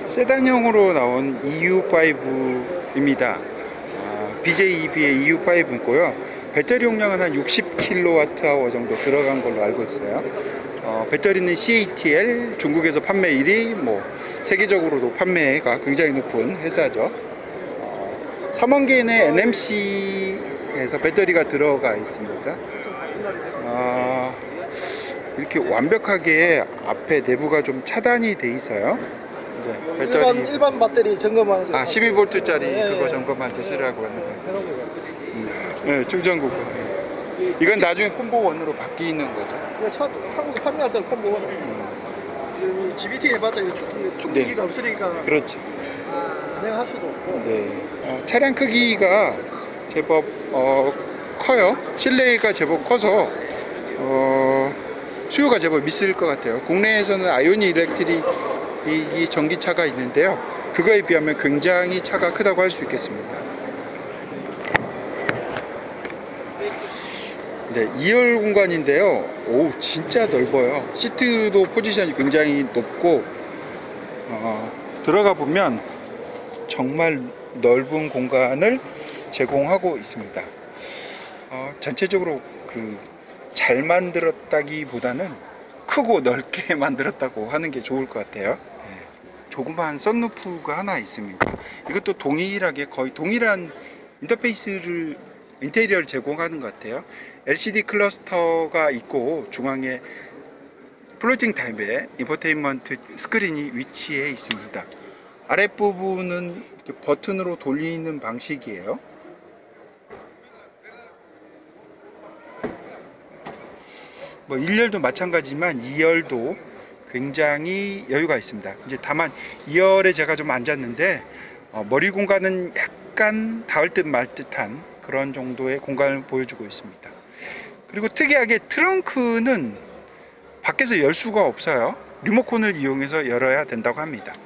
세단형으로 나온 EU5입니다. BJEB의 EU5고요. 배터리 용량은 한 60kWh 정도 들어간 걸로 알고 있어요. 배터리는 CATL, 중국에서 판매 1위, 세계적으로도 판매가 굉장히 높은 회사죠. 3원계의 NMC에서 배터리가 들어가 있습니다. 이렇게 완벽하게 앞에 내부가 좀 차단이 돼 있어요. 배터리 일반 배터리 점검하는 거. 12V짜리 그거 점검할 때 쓰라고 하는 거예요. 네, 충전구. 이건 나중에 콤보1으로 바뀌는 거죠. 차 한국에 판매할 때는 콤보1. GBT 해봤자 충전기가 없으니까. 그렇죠. 운행할 수도 없고. 네. 차량 크기가 제법 커요. 실내가 제법 커서 수요가 제법 있을 것 같아요. 국내에서는 아이오닉 일렉트릭이 전기차가 있는데요. 그거에 비하면 굉장히 차가 크다고 할 수 있겠습니다. 네, 2열 공간인데요. 오, 진짜 넓어요. 시트도 포지션이 굉장히 높고 들어가 보면 정말 넓은 공간을 제공하고 있습니다. 전체적으로 잘 만들었다기보다는 크고 넓게 만들었다고 하는 게 좋을 것 같아요. 조그만 썬루프가 하나 있습니다. 이것도 동일하게 거의 동일한 인테리어를 제공하는 것 같아요. LCD 클러스터가 있고 중앙에 플로팅 타입의 인포테인먼트 스크린이 위치해 있습니다. 아랫부분은 버튼으로 돌리는 방식이에요. 뭐 1열도 마찬가지지만 2열도 굉장히 여유가 있습니다. 이제 다만 2열에 제가 좀 앉았는데 머리 공간은 약간 닿을 듯 말 듯한 그런 정도의 공간을 보여주고 있습니다. 그리고 특이하게 트렁크는 밖에서 열 수가 없어요. 리모컨을 이용해서 열어야 된다고 합니다.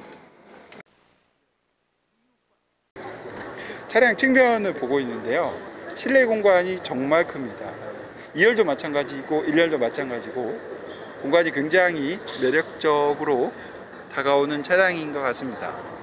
차량 측면을 보고 있는데요. 실내 공간이 정말 큽니다. 2열도 마찬가지고 1열도 마찬가지고 공간이 굉장히 매력적으로 다가오는 차량인 것 같습니다.